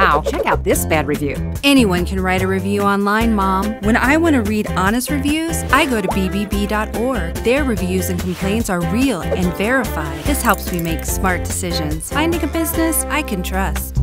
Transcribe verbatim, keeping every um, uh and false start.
Wow, check out this bad review. Anyone can write a review online, Mom. When I want to read honest reviews, I go to B B B dot org. Their reviews and complaints are real and verified. This helps me make smart decisions, finding a business I can trust.